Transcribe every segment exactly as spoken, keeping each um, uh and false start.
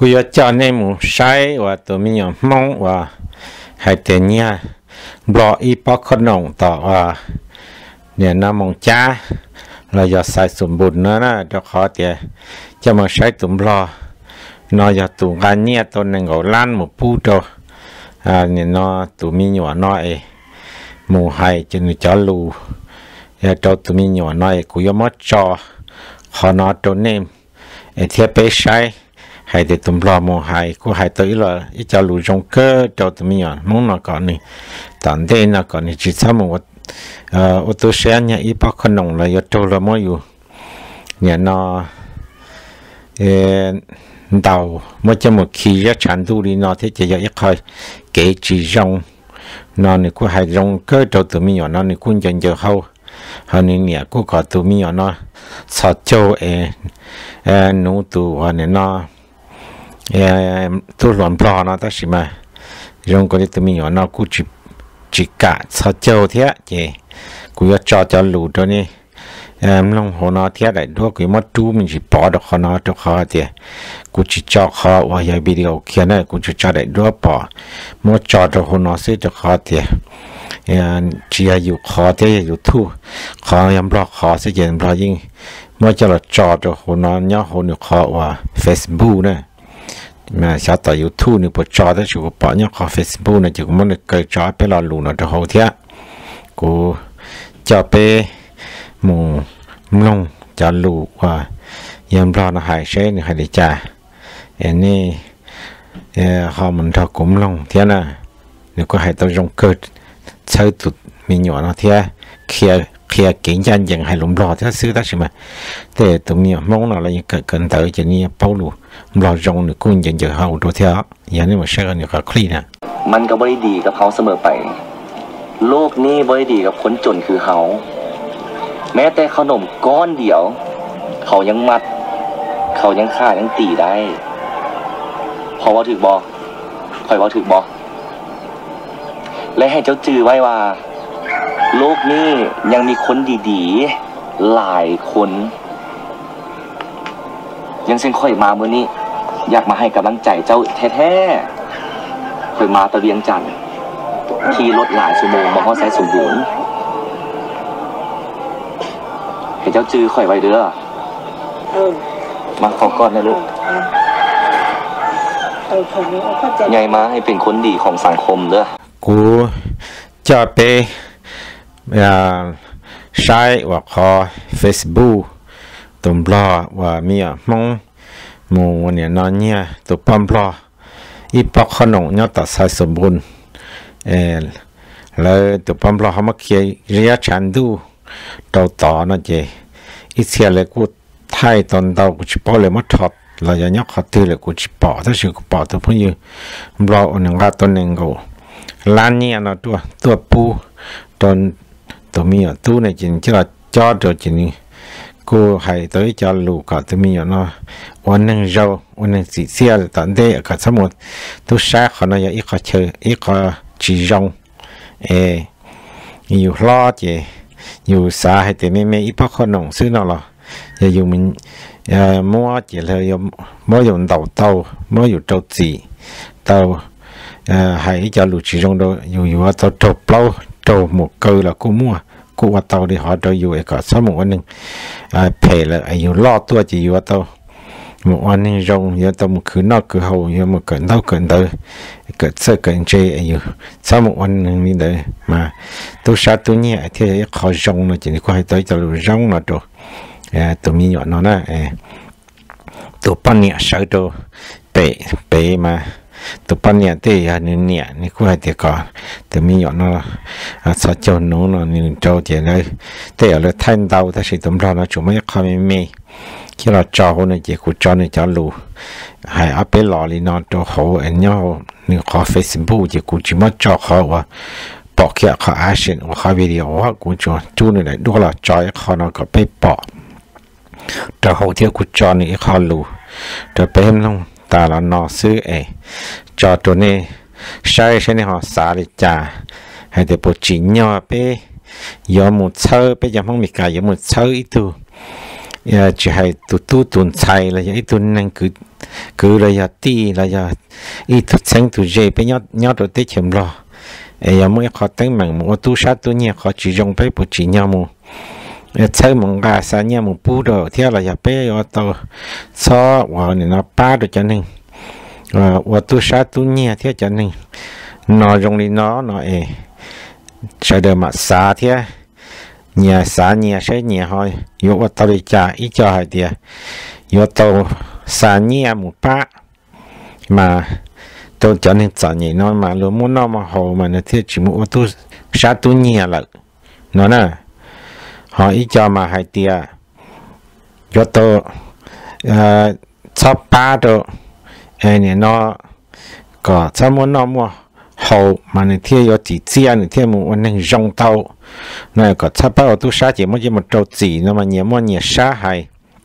กูอยากจะในหมู่ใช้ว่าตัวมีอย่างมองว่าให้เตียนเนี่ยบล็อกอีปอกขนมต่อว่าเนี่ยน้ำมองจ้าเราอยากใส่สมบูรณ์นะนะจะขอเตียจะมาใช้ตุ่มบล็อกนอยากตุ่มกันเนี่ยตัวหนึ่งเอาล้านหมู่ปูตัวอ่าเนี่ยนอตุ่มมีหยวน้อยหมู่ให้จนจะรูอยากตัวตุ่มมีหยวน้อยกูอยากมัดจอขอนอตัวเนมไอเทียบไปใช้ให้เด็กตุ่มรอมหายกูหายตัวอีหล่ะอีเจ้าลูกจงเกอเจ้าตัวมีอ่ะมองนก่อนนี่ตอนเด็กนก่อนนี่จิตสมว่าเอ่ออุตุเสียเนี่ยอีพักขนมเลยโตละมั่วอยู่เนี่ยนอเอ่อดาวมั่วจะหมดขี้ยาฉันดูดีนอที่จะยังคอยเกจิจงนอนี่กูหายจงเกอเจ้าตัวมีอ่ะนอนี่คุณยังเจอเขาเขานี่เนี่ยกูก็ตัวมีอ่ะนอสอดโจเอเอ่อหนูตัววันเนี่ยนอเอ่อตัวหลอนปลอนะแต่สิมาจงก็ได้ตัวมีอยู่นะกูจิจิกะสะเจ้าเทียเจกูอยากจอจะหลุดตัวนี้เอ่อลงหัวนาเทียได้ด้วยกูมาดูมันจิปอดขนาดตัวเขาเดียกูจิจอเขาว่าอย่าวิดีโอเขียนนะกูจะจอได้ด้วยปอมัวจอตัวหัวนาเสียตัวเขาเดียเอ่อจีอยู่ขอเดียอยู่ทู่ขอยังบล็อกขอเสียยังบล็อกยิงมัวจะละจอตัวหัวนาเนี่ยหัวนี่ขอว่า Facebook นะmà sao tại YouTube này bộ trò đó chủ bỏ nhá có Facebook này chỉ có muốn được cái trò bé lò lù nó cho hậu thế cô cho bé mù lông cho lù và yếm lo nó hại sẽ này hại để trả anh này họ mình thọ cũng lông thế nào nếu có hại tao trong cơ chơi tụt mình nhỏ nó thế kia kia kiến chân dần hay lùm lò thế xứ đó chứ mà để tụi mình mong nào là những cái cần tới chỉ như bao lù lò rong được cũng dần dần hậu đồ theoอย่างนี้มันใช่กันอยู่กับคลีนะมันก็ไม่ได้ดีกับเขาเสมอไปโลกนี้ไม่ได้ดีกับคนจนคือเขาแม้แต่ขนมก้อนเดียวเขายังมัดเขายังฆ่ายังตีได้พอว่าถึกบอคอยว่าถึกบอและให้เจ้าจือไว้ว่าโลกนี้ยังมีคนดีๆหลายคนยังเส้นค่อยมาเมื่อนี้อยากมาให้กำลังใจเจ้าแท้ๆค่อยมาตะเวียงจันทร์ขี่รถหลายชั่วโมงมาเขาใช้สมบูรณ์ให้เจ้าจื้อค่อยไว้เด้อมาขอก่อนนะลูกใหญ่มาให้เป็นคนดีของสังคมเด้อกูจะไปใช้ว่าขอ Facebook ตุ่มล้อว่ามีอ่ะมองมูเนี่ยนอนเนี่ยตัวปั๊มล้ออีปอกขนมเนี่ยตัดสายสมบูรณ์เออแล้วตัวปั๊มล้อเขามาเขียนระยะชันดูต่อต่อนะเจอีเสียเลยกูไทยตอนเรากูจะปอเลยมาถอดเราจะยักขัดตื้อเลยกูจะปอถ้าชื่อกูปอตัวพวกนี้ล้ออันหนึ่งล้อตัวหนึ่งกูล้านเนี่ยนะตัวตัวปูตอนตัวมีอ่ะตู้เนี่ยจริงที่เราจอดตัวจริงกูให้ตัวจะลูกกับตัวมีอ่ะเนาะวันหนึ่งเราวันหนึ่งสิเสียตอนเด็กกับสมุดตัวแช่เขาเนี่ยอีกเขาเชยอีกเขาจีจงเออยู่รอดเจอยู่สาให้แต่ไม่ไม่อีพักขนมซื้อเนาะหรออย่าอยู่มันเอ่อมั่วเจเลยอย่ามั่วอยู่เต่าเต่ามั่วอยู่เต่าจีเต่าเอ่อให้จะลูกจีจงโดอยู่อยู่ว่าเต่าจบเปล่าโตหมกเกลือกูมั่วกูว่าเตาที่หอโตอยู่ไอ้ก็สมองวันหนึ่งเพลเลยไอ้อยู่รอดตัวจะอยู่ว่าเตาหมกวันนี้รงเยอะตัวมันคือนอกคือเขาเยอะมันเกินเท่าเกินเตอเกิดเสื้อเกินเจไอ้อยู่สมองวันหนึ่งนี่เลยมาตัวชาตัวเนี้ยที่เขารงเนาะจีนี่ก็ให้ตัวจะรู้รงเนาะตัวเอ่อตัวมีหยอดเนาะนะเออตัวปั้นเนี่ยใช้ตัวเปะเปะมาตัวปั้นเนี่ยที่อันนี้เนี่ยนี่กูให้เด็กก่อนแต่มีหยอดเนาะสาวเจ้าหนูเนาะนี่เจ้าเจ๋เลยแต่เอาเลยท่านเดาแต่สิตัวเราเนาะจุ่มไม่ค่อยไม่มีที่เราเจ้าเนี่ยเจ้ากูเจ้าเนี่ยเจ้าลูให้เอาไปหล่อเลยเนาะตัวเขาเอ็นเนี่ยนี่ขอเฟซบุ๊กเจ้ากูจิมาเจ้าเขาว่าบอกแค่เขาอาชีพว่าเขาวิดีโอว่ากูจะจูนี่แหละดูเราจอยเขาเนาะก็ไปบอกแต่เขาเที่ยวกูเจ้านี่เขาลูแต่ไปเห็นลงตาเรานอซื้อเอจอตัวนี้ใช้ใช้ในหอสาลิจ่าให้เด็กปวดจีนย่อไปยอมหมดเชื่อไปยังห้องมีกายยอมหมดเชื่ออีตัว chỉ hay tụ tụ tuần chạy là ít tuần năng cứ cứ là giờ ti là giờ ít tuần sáng tuần dễ bây nhót nhót rồi tết chậm lo ấy giờ mới khó tính mà một tu sát tu nhẹ khó chỉ dùng phải bộ chỉ nhau một chơi một gà sa nhẹ một bù đồ theo là giờ bé ở tàu so vào này nó ba được cho nên và tu sát tu nhẹ theo cho nên nó dùng đi nó nó ấy sẽ được mà xa theo nhà xa nhà sẽ nhà thôi yếu ở tàu đi trả ít cho hai tiền yếu tàu xa nhà một ba mà tôi cho nên chọn nhỉ nó mà luôn muốn nó mà hồ mà nó thiết chỉ muốn tôi sát tôi nhẹ lại nó nè họ ít cho mà hai tiền cho tôi sắp ba độ này nó có sao muốn nó mua hồ mà nó thiết có chỉ chia nó thiết một anh rong tàu này có sắp ba tôi sát chỉ muốn chỉ một trâu chỉ nó mà nhiều mua nhiều sát hay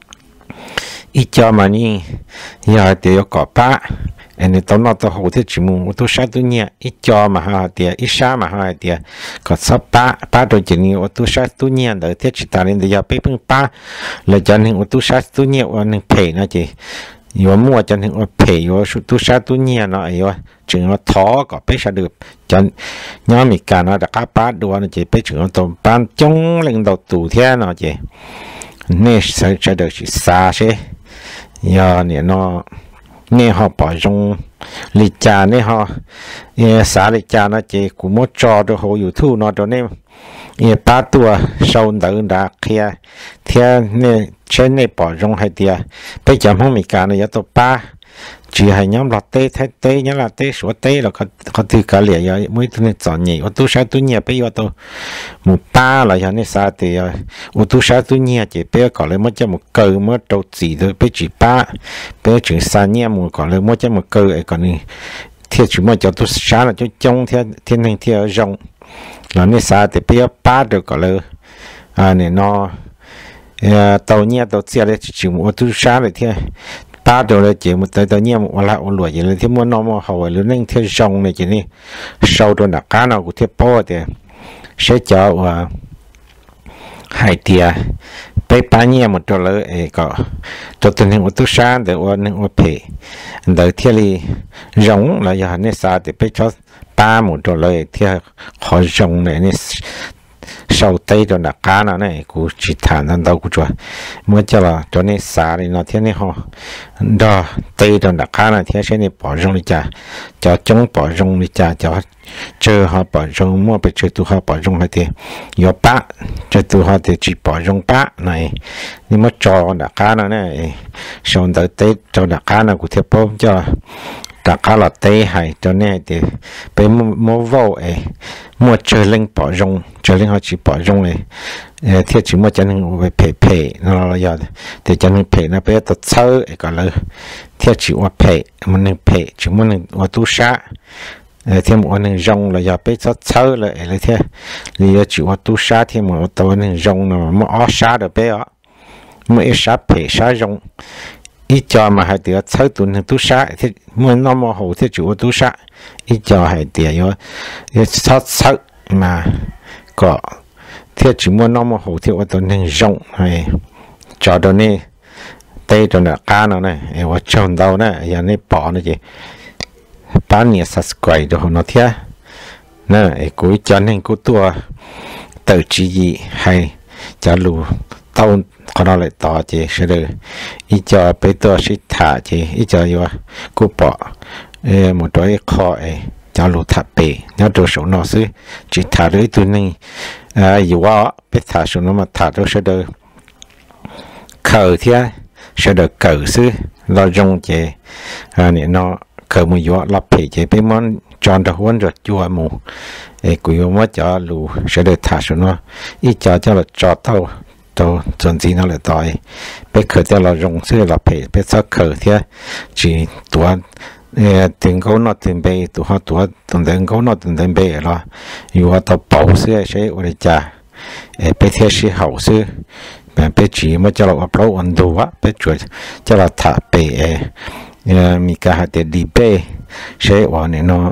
ít cho mà đi giờ thì có ba anh tao nói tao hậu thế chỉ muốn tôi sát tôi nhẹ ít cho mà ha tiền ít sát mà ha tiền có sắp ba ba đôi chỉ nhiều tôi sát tôi nhẹ đỡ thế chỉ ta lên để giờ bé bưng ba là cho nên tôi sát tôi nhẹ và nên pay nó chỉ yếu mua cho nên pay yếu tôi sát tôi nhẹ nó yếu chừng nó thó có bé sát được cho nhóm mình cả nó đã cá ba đua nó chỉ bé chừng nó tôm ban chống lên đầu tủ thế nó chỉ nên sẽ sẽ được chỉ xa thế giờ này nó nên họ bỏ trong lịch trà nên họ xả lịch trà nó chỉ cũng muốn cho được hồ YouTube nó đó nên ba tuổi sau đó đã kia theo nên trên này bỏ trong hai tia bây giờ không mình cả này tôi ba chỉ hay nhóm lọt tê thay tê nhớ là tê số tê là có có thứ cả liền rồi mới tôi nên chọn nhỉ ô tô sai tôi nhẹ bây giờ tôi một ba là giờ này sao thì ô tô sai tôi nhẹ chỉ bây giờ có lấy một cho một cờ một đầu chỉ thôi bây chỉ ba bây giờ chỉ sai nhẹ một có lấy một cho một cờ ấy còn này theo chỉ một cho tôi sai là cho trong theo thiên hình theo rộng là này sao thì bây giờ ba được có lấy à này nó tàu nhẹ tàu xe đấy chỉ một ô tô sai là theo ba đồ là chỉ một tới tới nhiều một là một loại gì là thêm muốn nó mà hậu là nên theo dòng này chỉ này sau đó là cá nào cũng theo bao thì sẽ cho và hai tia bé ba nhiều một đồ là ấy có cho tình hình một tu sáng để qua nên qua phe để theo li dòng là giờ này sao thì bé cho ba một đồ là theo họ dòng này này sau tây đó là cá nào này cũng chỉ thản thân đâu cũng cho mới cho là cho nên xả thì nó thế này họ đó tây đó là cá này thế sẽ này bỏ rong đi chả cho chống bỏ rong đi chả cho chơi họ bỏ rong muaไปchơi tụ họ bỏ rong hay thế có ba chơi tụ họ thì chỉ bỏ rong ba này nhưng mà cho là cá nào này sau tới tây cho là cá nào cũng theo bom cho đã cá là tây hay cho nên thì bé mua vô ấy mua chơi linh bỏ rong chơi linh họ chỉ bỏ rong này thiết chỉ mua cho nên về pay pay nó là giờ thì cho nên pay nó bé tập chơi ấy còn là thiết chỉ mua pay mình nên pay chỉ muốn nên mua tu sa thêm một nên rong là giờ bé tập chơi là là thế thì chỉ mua tu sa thêm một tàu nên rong nó mua ở sa được bé á mua ít sa pay sa rong ít cho mà hai đứa chơi tuần thì tu sa thì muốn nó mà hậu thì chủ tu sa ít cho hai đứa yo chơi chơi mà có thì chỉ muốn nó mà hậu thì ở tuần thì rộng hay cho đó này đây đó là cá nó này ở trong đâu này giờ này bỏ nó gì bán nhiều subscribe đồ nó thế nè cuối cho nên cuối tua tự chỉ gì hay cho lù tao có nó lại tỏ chị sẽ được ít cho bây giờ sẽ thả chị ít cho vô cô bỏ một đôi kho ấy cho lũ thả bể nếu đồ số nó sẽ chỉ thả tới tôi này à dù quá biết thả số nó mà thả đó sẽ được khờ thì sẽ được cờ sư lo rong chị à này nó cờ một vô lắp bể chị biết món chọn được huấn rồi chua mù ấy quý mất cho lũ sẽ được thả số nó ít cho cho là cho tao tao chuẩn gì nó là tỏi bây giờ cho là dùng sư là phải bây giờ khởi thì chỉ tuổi tiền câu nó tiền bê tuổi họ tuổi tiền tiền câu nó tiền tiền bê rồi dù họ tao bảo sư sẽ ở đây trả bây giờ sẽ hậu sư bây chỉ mà cho là upload ấn độ á bây giờ cho là thả bê mình cả hai tiền đi bê sẽ ở này nó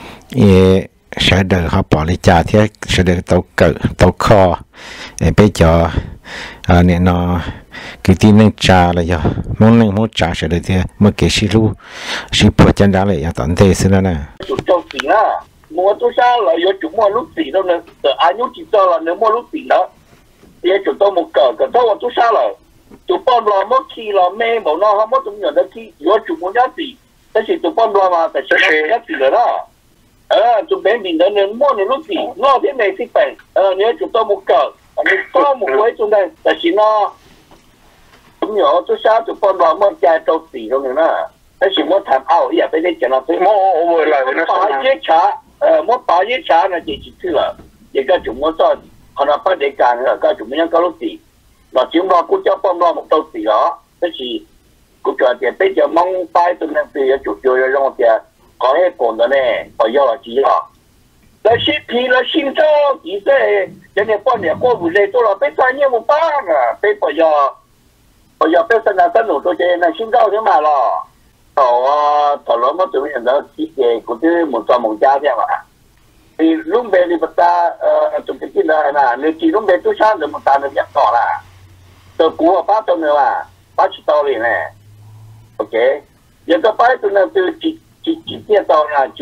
sẽ được họ bỏ lại trả thì sẽ được tao cỡ tao kho bây giờ à này nó cái tin nên trả là giờ mong nên muốn trả sẽ được thì mà cái xí lu xí bỏ chân đá lại tận thế xí nè chủ trâu xí à mua tôi sao là do chủ mua lúc xí đâu nè từ ai nhúc chỉ cho là nếu mua lúc xí đó thì chủ tôi một cờ cờ thôi tôi sao là chủ bọn lo mất khi lo mê bảo nó không mất tụi nhỏ đó khi do chủ mua giá xíแต่สิตัวป้อมรอมาแต่ฉันไม่ได้สิเลยนะเออจุดเป็นดินเดินมั่วในลูกสีนอที่ไหนที่ไปเออเนี้ยจุดตัวมุกเกิดอันนี้ก็มุกไว้จุดนั้นแต่สินอจุดเหนียวจุดช้าจุดป้อมรอมั่วใจตัวสีตรงนี้นะแต่สิมั่วทำเอาอย่าไปได้จะนอนไปมั่วโอ้ยอะไรนะป่าเยี่ยช้าเออมั่วป่าเยี่ยช้านะจีจีที่ละยังก็จุดมั่วจอดขณะปฏิบัติการเนี่ยก็จุดไม่ยังก็ลูกสีเราจิ้มรอกูจะป้อมรอมุกตัวสีเหรอแต่สิกูจอดเดี๋ยวไปจะมองไปตรงนั้นไปจุดเดียวแล้วเดี๋ยวขอให้ก่อนนะเนี่ยพอยอดจีอ่ะแล้วชิพีแล้วชิมเจ้ากี่เซ่จะเนี่ยป้อนเนี่ยก็บุเรตัวเราไปใส่เนี่ยมุป้างอ่ะไปพอยอพอยอไปสนับสนุนตัวเจนั่นชิมเจ้าที่มาหรอต่อว่าต่อแล้วมันจะมีอย่างนั้นที่เจกูที่หมุนตัวหมุนจ้าใช่ไหมไอ้ลุงเบลีปัตตาเอ่อจุดที่นั่นนะเนี่ยจีลุงเบตุชาเนี่ยมุตตาเนี่ยยักษ์ต่อละตัวกูว่าป้าตัวเนี่ยว่าป้าชิตอรี่เนี่ยok giờ các bạn tụi nó từ chỉ chỉ chỉ tiền tao là chỉ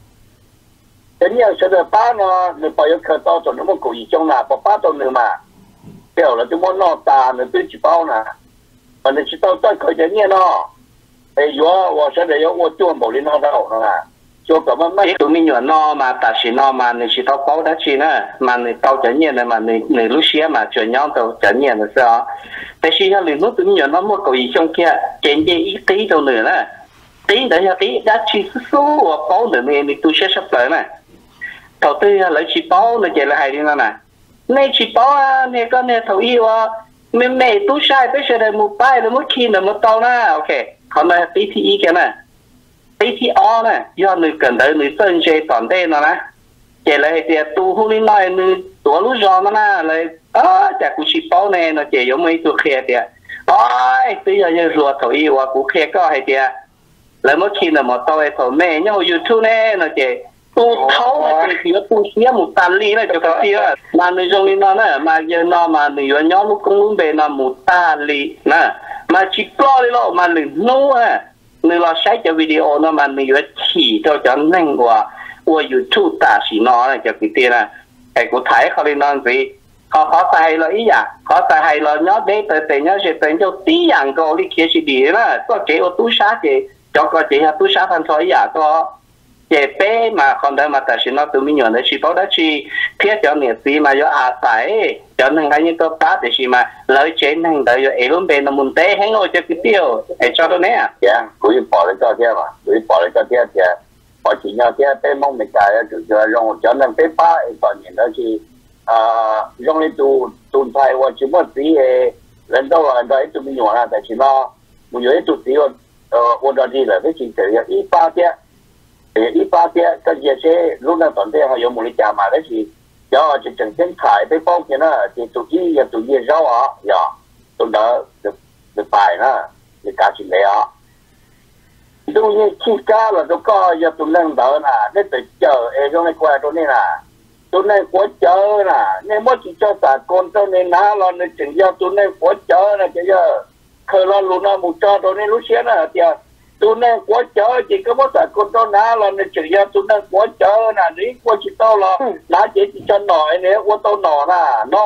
cái nhiều sẽ được ba nó được bao nhiêu khởi tao tụi nó một cổ gì trong là bao ba tao nữa mà kiểu là chúng nó nọ ta nó từ chỉ bao nè mà nó chỉ tao tao khởi cái nhiều nó bây giờ tôi sẽ để tôi chuẩn bị nó đâu nó là cho cả mà mấy tụi mình nhọn nó mà ta chỉ nó mà nó chỉ tao bao đó chỉ nè mà nó tao cái nhiều này mà nó nó lúc xưa mà chuyện nhau tao cái nhiều là saoแต่สิ่งที่เราต้องย้อนว่ามันก็อีช่องแค่เจนเจอีตีตัวเหนือนะตีแต่ยังตีได้ชีสู้ว่าป้อนเหนือเนี่ยมีตัวเชื่อสับเลยนะ頭先啊，你似包你就係係點樣啊？你似包啊，你個你頭依話咩咩都晒，俾上嚟冇擺，你冇見你冇到啦。OK， 可能 B T E 嘅呢 ，B T R 呢，要你跟到你分析團隊啦啦，就係啲都好你來你多路上啦啦，嚟啊，就係似包呢，那就有冇做開啲？唉，對呀，要做頭依話股開個係啲，你冇見你冇到嘅頭咩？因為 YouTube 呢，那就tu thấu thì nó tu xía một tàn ly này cho cái kia mà người dùng nó nè mà giờ nó mà người dùng nhóm lúc cũng muốn về nó một tàn ly nè mà chỉ có đi lo mà người nấu à người lo sai cho video nó mà người dùng chỉ cho cho nhanh qua qua YouTube ta chỉ nó này cho cái kia nè cái của thái họ đi nói gì họ khó xài là ý à khó xài hay là nhớ để tới tới nhớ sẽ tới cho tí dạng có đi kia chỉ đi nè có chế ô tu sát chế cho có chế tu sát thành thôi à có chế bé mà còn đây mà ta chỉ nói tụi mình nhận được chỉ bảo đó chỉ thiết cho nghệ sĩ mà do à phải cho nên cái những cái tá thì chỉ mà lợi chế nên đợi cho ấy luôn bên nó muốn té hay ngồi cho cái tiêu để cho nó nè dạ cứ bỏ lên cho thế mà cứ bỏ lên cho thế thì bỏ chỉ nhau thế bé mong mình cái chủ cho dùng cho nên bé ba còn nhìn đó chỉ à dùng đi tu tu thay hoặc chỉ một tí lần đầu là đấy tụi mình nhận là tại chỉ nó mình nhớ tụi tí ờ ôn đó đi là cái chỉ cái ít ba thế一八天，这些些路上团队还有某的家嘛，那是要就整天开被包间呢，就注意要注意绕啊，呀，都能就就摆呢，就加进来啊。东西去家了都搞要都能到呢，那得叫哎用那块都那啦，都那国家啦，那么去叫啥工都那拿了那整要都那国家那就要，可了路那木家都那路线了的。tôi nên quá chớ chỉ có một cái con đó ná là nên chỉ ra tôi nên quá chớ nè nếu quá chỉ tao là ná chỉ chỉ cho nổi nếu quá tao nọ nè no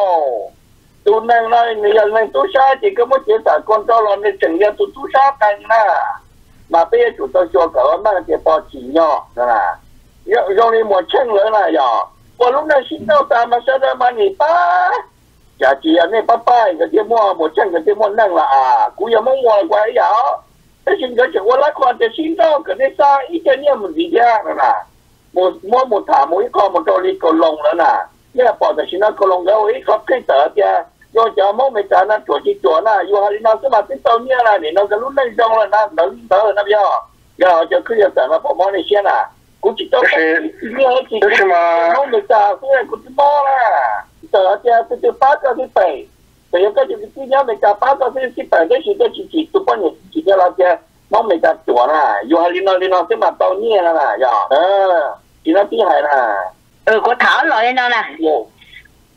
tôi nên nói nếu nên tôi sai chỉ có một cái con đó là nên chỉ ra tôi tôi sai thành nè mà bây giờ chúng tôi cho cả nó là cái bao chỉ nhỏ nè rồi rồi đi một chân nữa là giờ qua lúc này xin tao ta mà sao ra mà nghỉ ba chả chỉ anh ấy ba ba cái kia mua một chân cái kia mua năng là à cú giờ muốn mua qua ấy giờแต่ฉันก็จะว่าละคนจะชินเท่ากันในซาอีเจเนี่ยมันดียากนะหมดหมดหมดถามมุ้ยคอมันโดนลีก็ลงแล้วนะเนี่ยพอแต่ชินก็ลงแล้วอีเขาเคยเต๋อจะโยนจะมองไม่จานะจั่วจีจั่วนะอยู่ฮารินาสมาติเตาเนี่ยนะนี่เราจะลุ้นได้จงแล้วนะเต๋อเต๋อนะพี่อ๋อย่าจะขึ้นจะแต่มาผมมองในเชียนะกูจิตเต๋อเนี่ยจิตมองไม่จาเพื่อนกูจะมองนะเต๋อจะจะจะป้าก็ที่ไปแต่ยังก็จะที่เนี่ยไม่จ่าป้าก็ที่ที่ไปได้สิได้จีจีตัวป้อนเนี่ยจีจะเราจะมองไม่จ่าจั่วนะอยู่ฮารินาฮารินาสมาเตาเนี่ยนะนะย่าเออจีน่าที่ไหนนะเออก็ถามหน่อยนั่นนะ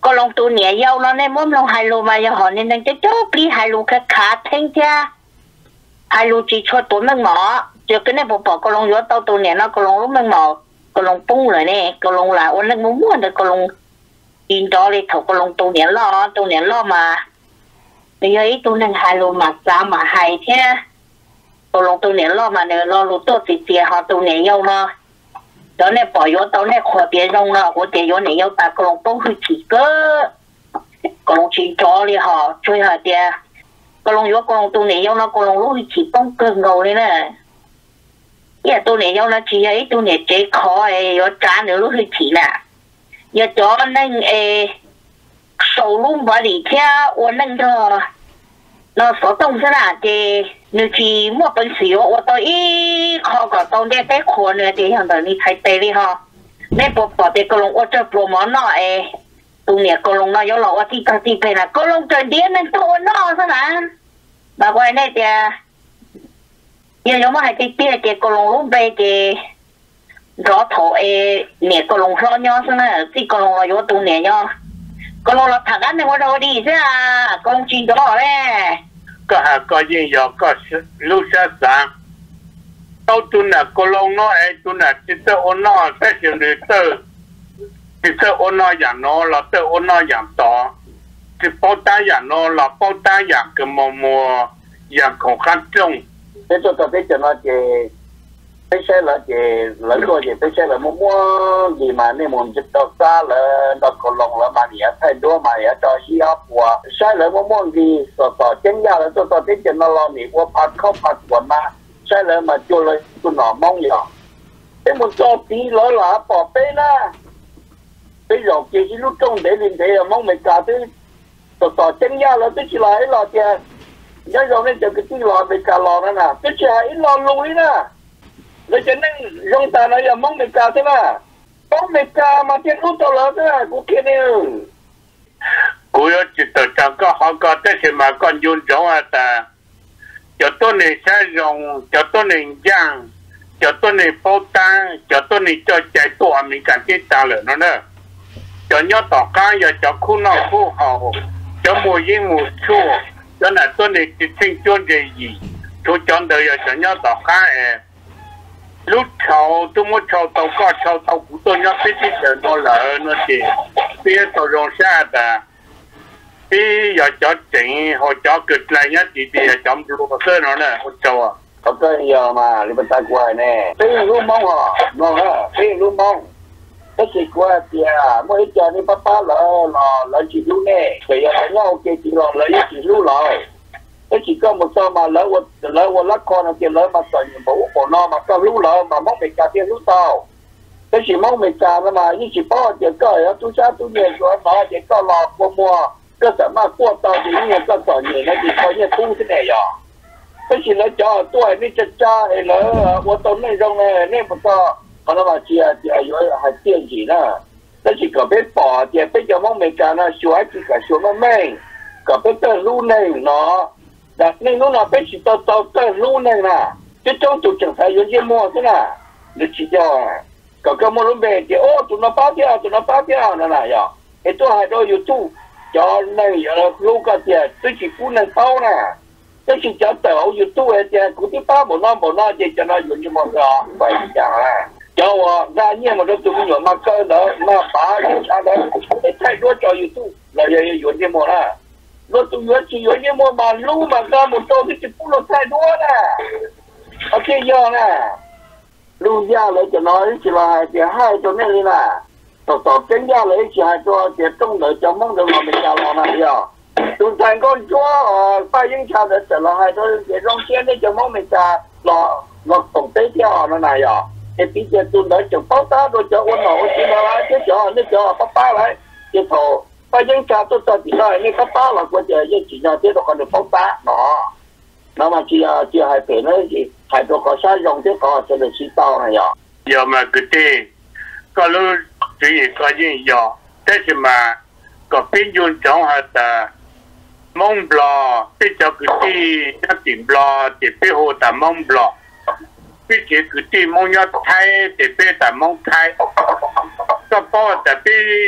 ก็ลงตัวเหนียเย้าเนาะในมุมลงไฮโลมาอย่าหอนในนั้นจะจบปีไฮโลแค่ขาเท่งจ้าไฮโลจีชดตัวเมืองหมอเจอกันในปอก็ลงยศเต้าตัวเหนียเนาะก็ลงลูกเมืองหมอก็ลงปุ้งเลยเนี่ยก็ลงหลาวันนั้นม้วนๆเดี๋ยวก็ลงยินจอเลยเขาก็ลงตัวเหนียล่อตัวเหนียล่อมาในยัยตัวนั้นไฮโลมาจ้ามาไฮแท้ก็ลงตัวเหนียล่อมาเนี่ยล่อรู้ตัวสิเสียหอตัวเหนียเย้าเนาะตอนนี้ปล่อยยศตอนนี้ขอเตียงเนาะขอเตียงเนี่ยยศตากลงต้องคือฉีกก็กลงฉีกจอเลยหอช่วยหาเตียกลงยศกลงตัวเนี่ยยศเนาะกลงรู้ฉีกต้องเกินเราเลยนะเนี่ยตัวเนี่ยยศนะฉีไอ้ตัวเนี่ยเจ๊คอไอ้ยศจานเดี๋ยวรู้คือฉีน่ะอย่าจอนั่งเอโซลุ่มบริเทียวันนั่งเธอเราสต้องสนาเจนึกทีมั่วเป็นสิวว่าตัวอีขอก็ต้องได้แต่คนเนี่ยเดี๋ยวอย่างตอนนี้ไทยเตลี่ฮะในปอปอเด็กก็ลงว่าจะโปรโมทหน่อยตรงเนี้ยก็ลงนายกหล่อว่าที่ตั้งที่เป็นอ่ะก็ลงจนเดียนนั่นตัวนอกซะนะบางวันเนี่ยเดี๋ยวยังไม่ให้ติดเตี้ยเด็กก็ลงรูปไปเจรอโถเอเนี่ยก็ลงร้อนย่อซะนะที่ก็ลงนายกตรงเนี้ยย่อก็ลงรับถังกันในวันเราดีใช่ไหมก็ลงจริงก็แน่ก็หาก็ยิ่งยอก็ลูกชายสามเต้าตุนน่ะก็ลงน้อยไอ้ตุนน่ะจิตเตอร์โอนอแค่เสียงเดือดเตอร์จิตเตอร์โอนออย่างน้อเราเตอร์โอนออย่างต่อจิตเป้าตาอย่างน้อเราเป้าตาอย่างกระมัวมัวอย่างของขั้นจง这做到这就那些，这些那些人多些，这些人么么你嘛你们知道啥了？那个弄了嘛你也太多嘛也找需要补啊，晒人么么的说到增加了做到这就那老你我怕靠怕管嘛，晒人嘛就了就那梦呀，这么做比老老宝贝啦，这肉这些路种的人这样梦没搞的，说到增加了这起来老爹。nhớ rồi nên cái tí lò bị cà lò nữa nè cái chè ít lò lùi nè rồi cho nên rong ta nói là mong bị cà thế mà mong bị cà mà tiền lúc tao lớn thế cô kia nè cô yêu chỉ tự chẳng có họ có tới thì mà còn dùng giống à ta cho tôi này sẽ dùng cho tôi này giang cho tôi này bao tăng cho tôi này cho chạy tổ mình cảm thấy ta lửa nó nữa cho nhớ tỏ cá giờ cho khu nào khu hậu cho mùa gì mùa chua cho nên tôi này chỉ sinh chuyên gì gì tôi chọn đời giờ cho nhớ tỏ cá em lúc sau tôi muốn sau tàu có sau tàu của tôi nhớ biết cái chuyện nó lỡ nó chỉ biết tàu rong xa ta biết giờ cho chỉnh họ cho cực lại nhất thì thì chọn luôn cái nó nè họ cho à có cái giờ mà đi bên tay quay nè biết luôn mong hả ngon hả biết luôn mong cái gì qua thì à mới chờ đi papa lỡ lỡ lỡ chỉ luôn nè thì ở nhau kia chỉ lỡ lỡ chỉ luôn rồi cái chỉ có một sao mà lỡ quật lỡ quật lắc con là tiền lỡ mà sợi bố của nó mà có lú lỡ mà móc mình cả tiền lú tao cái chỉ móc mình cả nó mà như chỉ bao tiền cởi á tu cha tu nhiều rồi mà chỉ có lọ qua mua cơ sở mà qua tao thì nhiều cơ sở nhiều nó chỉ có như tu thế này à cái chỉ lỡ cho tuổi đi cha cha hay lỡ quật tao này rong này nên một sao còn nó mà chỉ chỉ ở hay tiền gì nữa cái chỉ có biết bỏ tiền bây giờ móc mình cả nó xuống chỉ cả xuống nó mình có biết tao lú này nó đặt nên nó là biết chỉ tao tao tao lú này nè cái trong tụi chẳng phải những cái mua thế nè được chỉ cho có cái mua lúc về thì ô tụi nó báo theo tụi nó báo theo nè này à cái tôi hay đôi YouTube cho này lú cả tiền tôi chỉ phun này bao nè tôi chỉ cho tao YouTube thì cũng tí báo một năm một năm thì cho nó dùng như một rồi vậy chẳng là cho ra nhiên mà nó tụi mình mà cơ đó mà phá cái sao đó cái thay đổi cho YouTube là dùng như một à nó tụi nó chỉ dùng như một mà lú mà ra một tô thì chỉ phun nó thay đổi nè ok giờ nè lú ra lấy cho nó chỉ là chỉ hai cho nên là tổ tổ tránh ra lấy chỉ hai cho chỉ trong đợi cho mong được mà mình trả lời này giờ tụi thành con chúa phải những sao để trả lời hai thôi để rong chen để cho mong mình trả lọ lọ tổng tế theo nó này giờ thì bây giờ tôi đợi chồng báo tá rồi cho ôn nổ chỉ là chứ cho nó cho papa lại chứ thổ phải những sao tôi cho chỉ nói như papa là của giờ chỉ nói thế rồi còn được báo tá đó nó mà chỉ chỉ hai phải nói gì hai đồ có sai dùng thế có cho được chỉ tao này giờ giờ mà cái gì có lúc chỉ có gì giờ thế thì mà có bên dùng trong hạt ta mông bò bây giờ cái gì nó tìm bò thì bây hồ ta mông bò bây giờ cái gì mông nhát thay thì bây ta mông thay có bao ta bây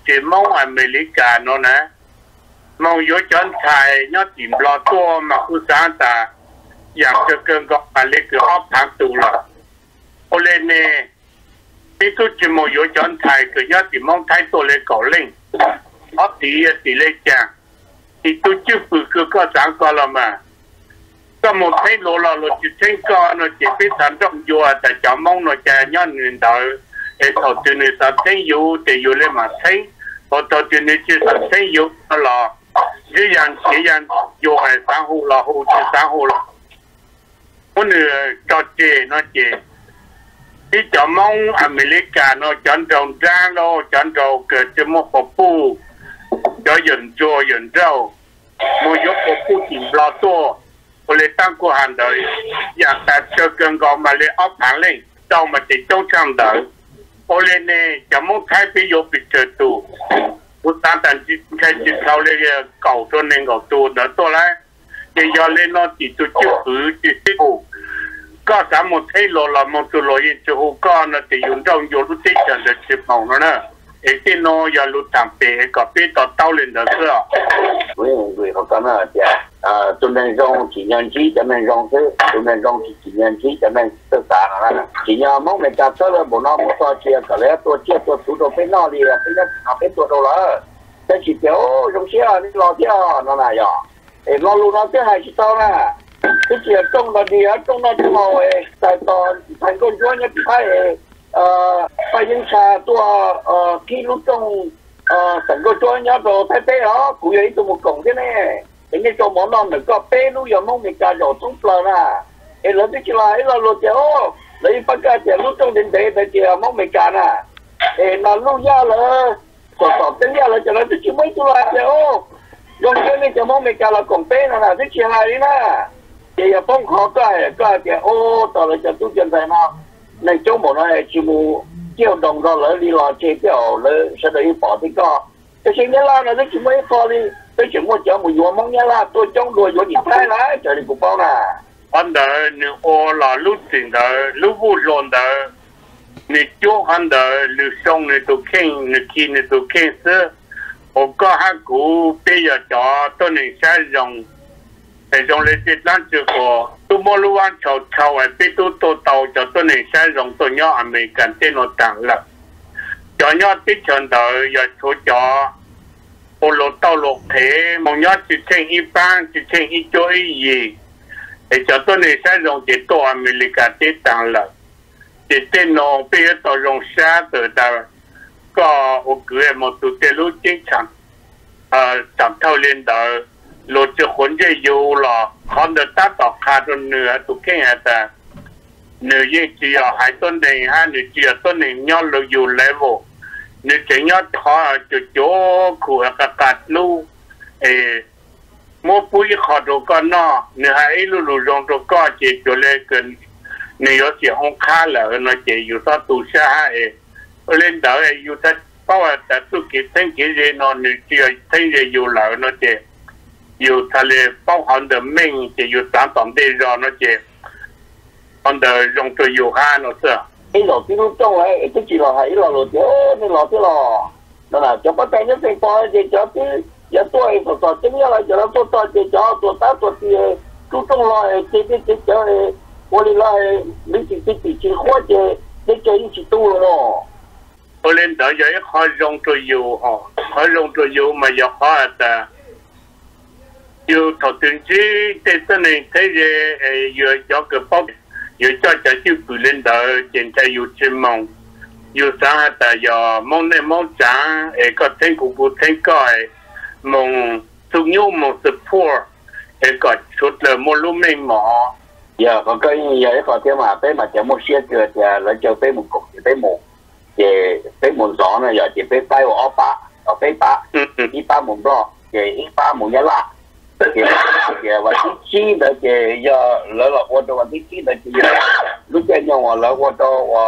chỉ mong America nó nè mong yếu chọn thai nó tìm lo to mà khu sáng taอย่างจะเกินก็อะไรก็ออกทางตัวละโอเลเน่ที่ทุกจิมอยจอนไทยก็ยอดที่มองไทยตัวเล็กก่อเล่งออตีตีเล็กจังที่ทุกจิฝือคือก็สังก็ละมาก็หมดให้โลละโลจิตเช่นก็นจิตพิสันต้องยัวแต่จะมองนจะย้อนเงินดาวเออตัวจีนสัตย์เช่นอยู่แต่อยู่เลยมาเช่นพอตัวจีนจีสัตย์เช่นอยู่ตลอดยี่ยันยี่ยันอยู่ให้สังหูละหูจีสังหูละคนอื่นจอดเจนอเจที่จะมองอเมริกาเนาะจันทร์จ้าโลจันทร์เกิดจะมองปูจะหย่อนจัวหย่อนเจ้ามวยกปูจิมปลาตัวก็เลยตั้งกูหันเลยอยากแต่เจอเกินกองมาเลยเอาผ่านเล่งเจ้ามาติดเจ้าช่างเดอโอเลเน่จะมองไทยไปโยปิดเจอตัวผู้ตามแต่จิตแค่จิตเขาเลยเก่าตัวหนึ่งเก่าตัวเดอตัวไรจะย้อนเล่นนอจิตตัวจิ้วหือจิตที่ผูก็สามารถให้เราเรามองตัวเราเองจะหูก็นะแต่ยุ่งจ้องยุ่งรู้ที่จะจะชิบมองนะนะเอ็กที่โนอย่ารู้ทำเปย์กับเปย์ต่อเต้าเล่นเด้อเสื้อ所以对เขาก็น่าจะอ่าตัวนั้นรองจีนจีจะไม่รองซื้อตัวนั้นรองจีนจีจะไม่ศึกษานะนะจีนมองไม่จับตัวเลยบ่น้องบ่ตัวเชียร์ก็แล้วตัวเชียร์ตัวสูตัวเป็นนอดีเป็นแล้วหาเป็นตัวเราละแต่จีเดียวรองเชียร์นี่รอเชียร์นั่นน่ะย่อเอ็รอรู้น้องเชียร์ให้ชิโต้นะที่เชียร์ตรงนั้นดีอ่ะตรงนั้นที่มองเอแต่ตอนทางคนช่วยเนี่ยพี่ให้เอ่อไปยังชาตัวเอ่อที่รู้ตรงเอ่อสังกัดช่วยเนี่ยตัวเต้ๆเหรอกูยังตัวมุกงที่นี่เอ็งนี่ตัวหมอนอนหนึ่งก็เป้รู้ยังมองมีการหยอดตุ้งปลาน่ะเอ็งเราที่กีฬาเอ็งเราเราเจ้าเลยปากกาเจ้ารู้ตรงเด่นเด่นแต่เจ้ามองมีการน่ะเอ็งเรารู้ยาเลยสอบสอบเต็มยาเลยจะเราที่ชิมไม่ตัวละเจ้ายงเจ้านี่จะมองมีการเรากงเป้น่ะที่เชียร์อะไรน่ะเจ้าป้องคอก็ก็เจ้าโอ้ต่อเลยจะตุ้งจันทร์มาในช่วงหมดเลยชิมูเกี่ยวดองก็เลยลีลาเชี่ยวเลยเสด็จปอที่ก็แต่สิ่งนี้ล่ะนะที่ชิมูไม่พอเลยแต่ชิมูจะมุ่งยัวมองนี้ล่ะตัวจ้องดูอยู่ที่ท้ายนะเจอที่กูเป้าน่ะอันเดอร์นี่โอล่ะรู้สิ่งเดอร์รู้บุญเดอร์นี่จ้องอันเดอร์รู้ส่งนี่ตัวเข่งนี่ขี้นี่ตัวเข่งเสือผมก็ให้กูเปียจ่อตัวนี้ใช้ยงแต่ยงเลยติดนั่นจะก็ตัวมลวันชาวชาวไอ้ปีตัวตัวเต่าจะตัวนี้ใช้ยงตัวย่ออเมริกันที่โนต่างละจ่อย่อติดเชิญเดอร์อย่าโชว์จ่อโอโลเต่าโลกเทมองย่อจิตเช่งอีปังจิตเช่งอีโจอียีไอ้จะตัวนี้ใช้ยงจิตตัวอเมริกันที่ต่างละจิตเต้นนองเปียตัวลงชาเตอร์ดาก็โอเคหมดตัวเตลุจริงจังเอ่อจับเท่าเรียนเดอร์โลจะขนจะอยู่หรอคอนเดอร์ตัดต่อคาตัวเนื้อตัวแค่แต่เนื้อยิ่งจีอ่ะหายต้นเองฮะเนื้อจีอ่ะต้นเองย้อนเราอยู่เลเวลเนื้อจะย้อนคอจุดโจ้ขู่อากาศลู่เอโมปุยขอตัวก็นอเนื้อไอ้ลู่ลู่ลงตัวก็เจ็บอยู่เลยเกินเนื้อเสียห้องค้าเหรอเนื้อเจ็บอยู่ต่อตู้ชาเอเล่นเดอร์อยู่แต่เพราะว่าแต่ตุกิทั้งกิเรนอนเนื้อจีทั้งเรอยู่เหรอเนื้อเจ็บอยู่ทะเลป้องหันเดอร์มิงจะอยู่สามสองเดือนรอนะเจ๊อันเดอร์ลงตัวอยู่ห้านะเสือไอ้หลอดที่รู้จ้องไอ้ที่จีหลอดไอ้หลอดหลอดเยอะนี่หลอดที่หลอดนั่นแหละจะไปแต่งยังไงพอจะจะที่จะตัวไอ้ตัวตัวจะมีอะไรจะเราตัวตัวจะจะตัวตาตัวที่รู้จ้องรอไอ้ที่ที่ที่จะไอ้วันนี้ไอ้ลิขิตที่ที่ขั้วจะจะจะยิ่งจิตตัวเนาะโอเลนเดอร์ยังเขาลงตัวอยู่ฮะเขาลงตัวอยู่มาอยากเขาแต่อยู่ถอดถึงที่เต้นนี่ที่จะเอ่ออยู่ยกกระเป๋าอยู่จ่อจะชื่อผู้เล่นเดอร์เจนใจอยู่ชิมองอยู่สาหัสแต่ยอมองในมองจังเอก็เทงกูกูเทงก้อยมองสุญญ์มองสปอร์เอก็ชุดเลยมองลุ่มไม่หมออย่าเขาก็อย่าให้เขาเที่ยวมาไปมาจะมองเชียร์เกิดจะแล้วจะไปมุกกจะไปหมกจะไปหมุนสองนะอย่าจะไปไปว่าอ้อปะเอาไปปะอีปะหมุนรอจะอีปะหมุนยาละcái cái và cái chi đó cái giờ lỡ là ô tô và cái chi đó cái lúc cái nhau là lỡ ô tô và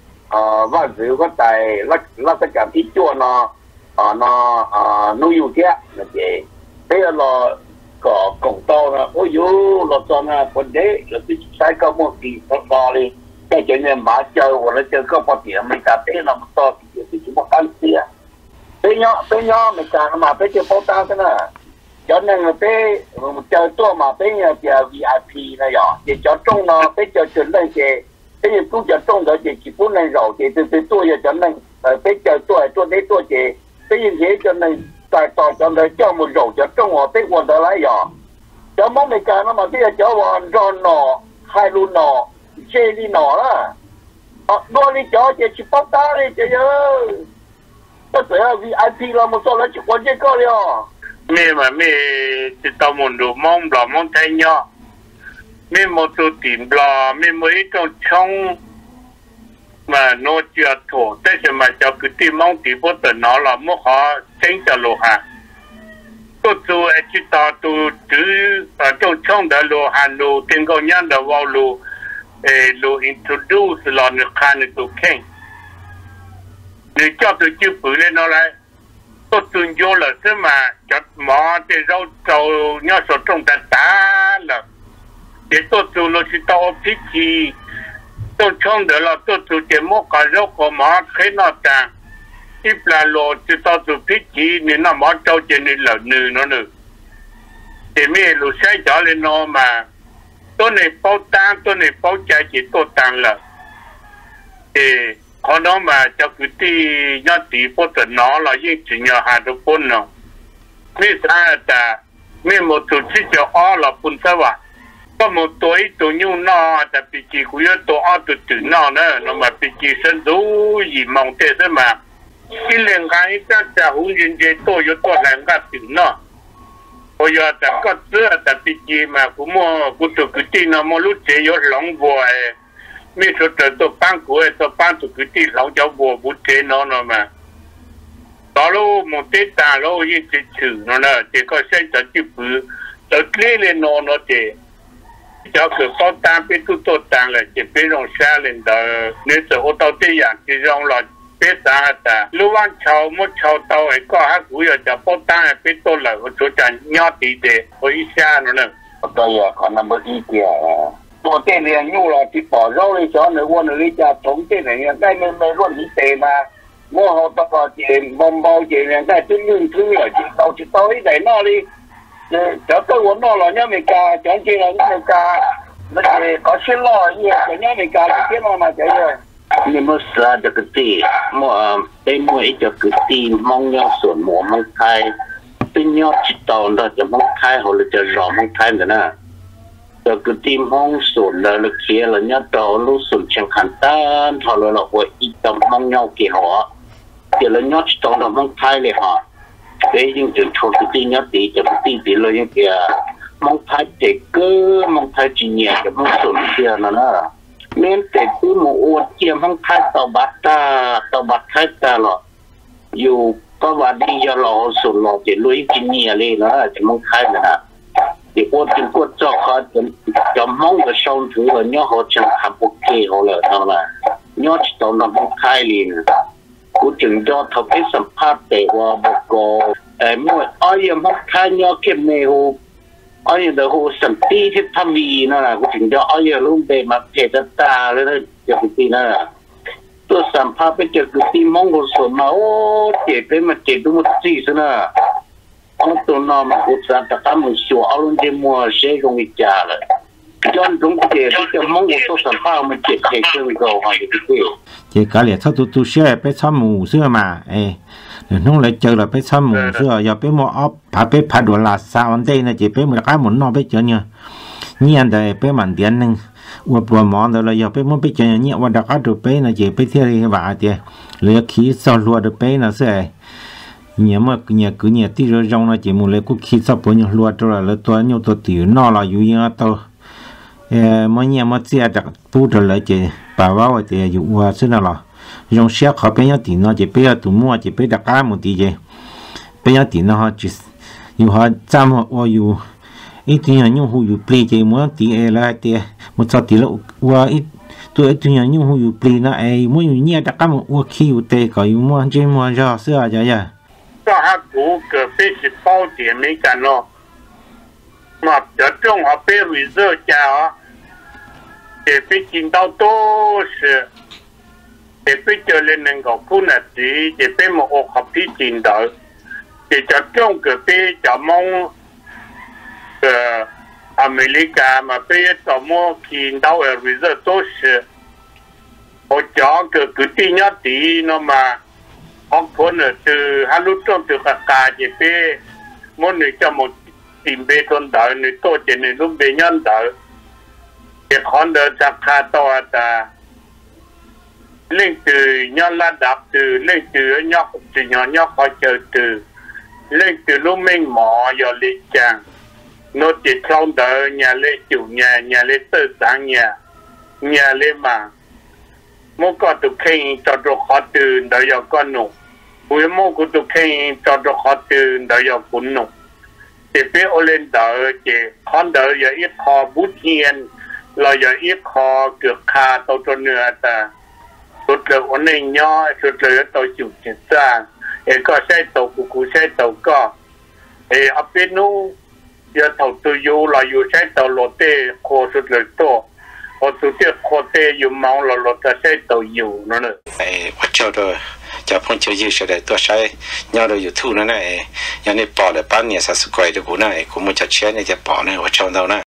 à và giữ cái tài lắc lắc tất cả cái chua nó à nó à nuôi yêu kia là cái bây giờ là có công tàu là ôi yo là cho nó vấn đề là cái sai có một kỳ nó to đi cái chuyện này mà chơi hoặc là chơi có một điểm mình cảm thấy là một to thì cái chuyện một cái gì bây giờ bây giờ mình cả mà bây giờ bao ta thế nào cho nên là bây giờ tôi mà bây giờ giờ vê i pê này rồi thì cho trong nó bây giờ chuẩn bị thì bây giờ cũng cho trong đó thì chỉ muốn này rồi thì từ từ tôi giờ cho nên bây giờ tôi tôi đấy tôi thì bây giờ thế cho nên tại tòa cho nên cho một rồi cho trong họ bây giờ đó lại rồi cho mong mình cả nó mà bây giờ cho bọn ròn nọ hai luôn nọ chơi đi nọ á đua đi cho chị chỉ bao ta đi chị ơi tôi thấy vê i pê là một số là chỉ quan trọng có rồi mẹ mà mẹ chỉ tao muốn đồ mong đồ mong thấy nhau mẹ một số tìm lo mẹ mới trong trong mà nó chưa thổ thế thì mà cho cứ tìm mong tìm bớt từ nó là mua họ tránh cho lô hàng tôi tôi chỉ tao tôi chứ ở trong trong đó lô hàng lô tiền công nhân đó vào lô lô introduce là nước khăn tụ khen để cho tôi chịu bự lên nó lại tôi tuân vô là thế mà cho mỏ thì rau trầu nhau số trong ta ta là để tôi tuân là chỉ tao thích gì tôi trong đó là tôi tuân để mua cả rau của mỏ khi nó ta ít là lô chỉ tao tuân thích gì nên nó mỏ trâu trên nên là nữ nó nữ để mấy lô sai cho lên nó mà tôi này bao tăng tôi này bao trái chỉ tôi tăng là thì họ nói mà cho cứ đi nhớ tí bao giờ nó là những chuyện nhỏ hàng đồ bún nó mấy sao ta mấy một tổ chức cho họ là bún sao vậy có một tuổi tuổi nhiêu nó ta bị chỉ cũng nhớ tuổi ở tuổi tuổi nó nữa nó mà bị chỉ sinh đủ gì mong thế thôi mà cái liên cái các cha hùng nhân chế tôi yo tôi làm cái tuổi nó bây giờ ta có thứ ta bị gì mà cũng mua cũng tụi cứ tin nó mua lúc chế yo lòng vội mấy số trời tôi bán của tôi bán tụi cứ tin lòng cháu vội bút chế nó nó mà đó lúc một tết ta lúc như chế chữ nó nè thì có sẽ cho chữ bự tới lên lên nó nó thì cho cứ có ta biết tôi tôi tăng là chỉ biết rong xa lên đó nếu từ ô tô tây dạng thì rong là biết ta ta lúc ăn cháo một cháo tàu ấy có hát cúi ở cho bao ta biết tôi là ở chỗ chẳng nhớ tí để ở ít xa nữa nè tôi giờ còn nằm ở ít kia tôi tên này nhu là chỉ bỏ rau đi cho người quân người cha thống tên này cái mình mình luôn đi tiền mà mua họ tập vào tiền bom bao tiền này cái thứ như thứ ở chỉ tàu chỉ tới để nó đi cho tôi muốn nó là nhớ mình cả chẳng chỉ là mình cả nó chỉ có xin lo gì để nhớ mình cả là cái mà chạy rồi nhưng mà sao được cái gì mà bên mỗi cho cái gì mong nhau sườn mùa mong thay bên nhau chỉ tàu đó cho mong thay hoặc là cho rò mong thay nữa nè cho cái gì mong sườn là lực kia là nhau tàu lúc sườn chẳng khăn tan hoặc là là hội ít tàu mong nhau kỳ họ thì là nhau chỉ tàu là mong thay để họ để những chuyện thuộc cái gì nhau tí cho cái gì tí là những kia mong thay để cơ mong thay chỉ nhẹ cho mong sườn kia là nó nên để cứ một ô chiêm không thay tàu bát ta tàu bát thay ta là dù có bạn đi cho lò sụn lò chỉ lưới kinh nhẹ lên nó là chỉ mong thay là thì ô chim cô cho họ cho mong cái sông thứ là nhớ họ chẳng làm ok họ là sao là nhớ chỉ tàu nó mong thay liền cũng chừng cho thầu cái sản phẩm để qua một cô em nói ai em mong thay nhớ kiếm này hồ ai giờ hồ sản ti thì tham vi nó là cũng chừng cho ai giờ luôn về mặt thể chất ta lên đó cho cái gì nó là tôi sản phẩm bây giờ cái gì mong hồ sổ nó chỉ bên mà chỉ đúng một gì thôi nè ông tôi nói mà cũng sản tất cả mình sửa áo luôn đi mua sẽ không bị trả rồi cho đúng cái bây giờ mong hồ tôi sản phẩm mình chỉ thể chơi với cầu hoặc cái gì chỉ cả liền sau tôi tôi sẽ biết xăm mù xưa mà ấy nó lại chơi là biết xăm mù xưa giờ biết mua ốp phải biết phải đồ là sao anh đây là chỉ biết một cái muốn nó biết chơi nhá nhiên đây biết mình tiền nên và bộ món đó là giờ biết muốn biết chơi nhá và đặc biệt biết là chỉ biết theo thì vậy thì lấy khí sau lúa được biết là sẽ nhiều mà nhiều cứ nhiều tí rồi trong là chỉ muốn lấy cái khí sau bao nhiêu lúa rồi là tôi nhiều tôi tiểu nó là yêu nhau tôi mỗi nhà mỗi chia đặc bù trở lại chỉ bảo vào thì dụ qua xí nào là dùng xe họ bây giờ thì nó chỉ bây giờ tụi mua chỉ bây giờ cả một tí gì bây giờ thì nó họ chỉ dụ họ chăm họ dụ ít thì những hồ dụ plei chỉ muốn tí là thì một số tí là qua ít tôi ít thì những hồ dụ plei nó ấy muốn dụ nhẹ đặc cả một qua khi dụ tê có dụ mua chỉ mua cho xưa giờ giờ cho họ cũng cái bây giờ bao tiền mấy cái nó mà cho trong họ bây giờ giờ cha để被听到都是，诶， จะไปเจอเรื่องหนึ่งของคุณน่ะสิจะไปมองออกขับที่จีนเด้อจะจะจ้องเกิดไปจะมองเอ่ออเมริกามาไปจะมองกินดาวเอริเซอร์โตชพอจ้องเกิดกุฏิญาติน้องมาออกพ้นเนี่ยคือฮัลโหลจ้องเกิดกาจะไปมันเนี่ยจะมองติมเบทนเด้อเนี่ยโตจะเนี่ยลูกเบียนเด้อจะขอนเดินจากคาตัวแต่เล่นตือยอดระดับตือเล่นตือยอดตือยอดยอดคอยเจอตือเล่นตือลูกเม่งหมอยอดลิจังโนจิตคลองเดอเนี่ยเล่จุเนี่ยเนี่ยเล่ตื่นสังเนี่ยเนี่ยเล่มาโมก็ตุกเข่งจอดรถขอตื่นเดี๋ยก็หนุกหัวโมกุตุกเข่งจอดรถขอตื่นเดี๋ยกุนหนุกเจ็บเป้โอเลนเดอเจ็บคอนเดออย่าอีคอบุญเฮียนเราอย่าอีคอเกือบคาตัวตัวเนื้อแต่สุดเลยวันนี้ย่อสุดเลยตัวจุดจิตจ้าเอก็ใช้ตัวกูกูใช้ตัวก็เออเอาเป็นนู้อย่าตัวตัวยูเราอยู่ใช้ตัวโรเต้โคสุดเลยตัวพอสุดที่โคเต้อยู่มองเราเราจะใช้ตัวยูนั่นเลยไอ้วัดเจ้าตัวจะพ้นเจ้ายืดเฉยตัวใช้ย่อเราอยู่ทุ่งนั่นแหละอย่างนี้ปอเลยปั้นเนี่ยสักสกอยตัวกูน่ะไอ้กูมันจะเชื่อเนี่ยจะปอเนี่ยวัดเจ้าเราน่ะ